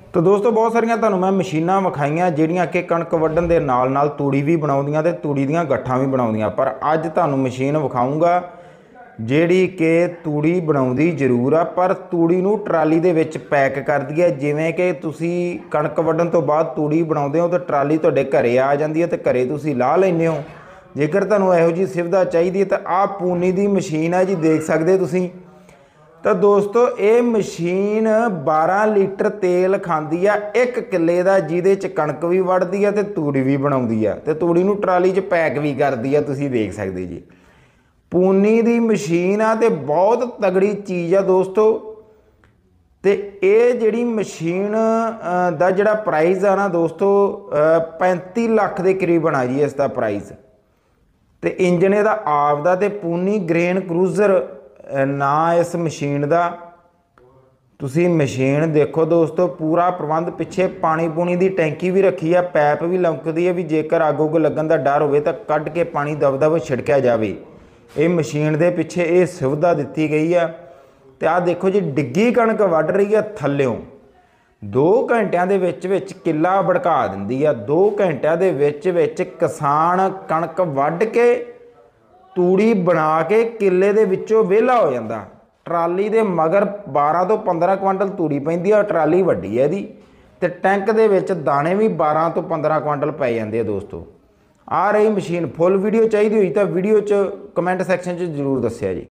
तो दोस्तों बहुत सारिया तुहानूं मैं मशीनां विखाईआं जिहड़ियां कि कणक वड्ढण दे नाल नाल तूड़ी भी बनाउंदियां ते तूड़ी दीयां गट्ठां भी बनाउंदियां। पर अज तुहानूं मशीन विखाऊंगा जिहड़ी कि तूड़ी बनाउंदी जरूर आ पर तूड़ी नूं ट्राली दे विच पैक करदी है। जिवें कि तुसीं कणक वड्ढण तो बाद तूड़ी बनाउंदे हो तो ट्राली तुहाडे घरे आ जांदी है ते घरे तुसीं ला लैंदे हो। जेकर तुहानूं इहो जी सुविधा चाहीदी है तो आह पूनी दी मशीन है जी, देख सकदे तुसीं। तो दोस्तों ये मशीन 12 लीटर तेल खांदी आ 1 किले का, जिहदे च कणक भी वढ़दी है ते तूड़ी भी बनाउंदी है ते तूड़ी नूं ट्राली च पैक भी करदी है। तुसीं देख सकदे जी पूनी दी मशीन आ ते बहुत तगड़ी चीज़ आ दोस्तों। ते ये जिहड़ी मशीन दा जिहड़ा प्राइस आ ना दोस्तों 35 लाख के करीब बना जी इसका प्राइस। ते इंजन इहदा आपदा ते पूनी ग्रेन क्रूजर ना इस मशीन का। तुसी मशीन देखो दोस्तों, पूरा प्रबंध पिछे पानी पूनी की टैंकी भी रखी है, पैप भी लमकदी है भी जेकर अग उग लगन का डर हो तो कढ़ के पानी दब छिड़किया जाए। ये मशीन के पिछे ये सुविधा दी गई है। तो आ देखो जी डिग्गी कणक वढ़ रही है थल्लों 2 घंटिया के विच किला भड़का दिंदी है। 2 घंटिया के विच किसान कणक वढ़ के तूड़ी बना के किले दे विचों वेला हो जाता। ट्राली दे मगर 12 तो 15 क्विंटल तूड़ी पैंदी है, ट्राली वड्डी है दी ते टैंक दे विच दाने भी 12 तो 15 क्विंटल पै जांदे दोस्तों। आ रही मशीन फुल वीडियो चाहिए हुई तो वीडियो च कमेंट सैक्शन च जरूर दस्सिया जी।